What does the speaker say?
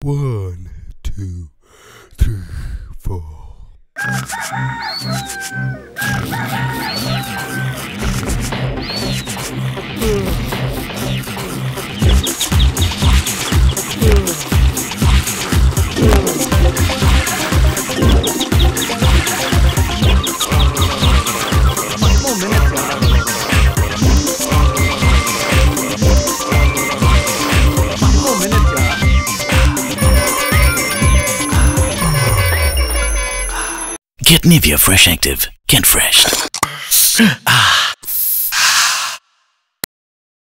1, 2, 3, 4. Get NIVEA Fresh Active. Get fresh. Ah.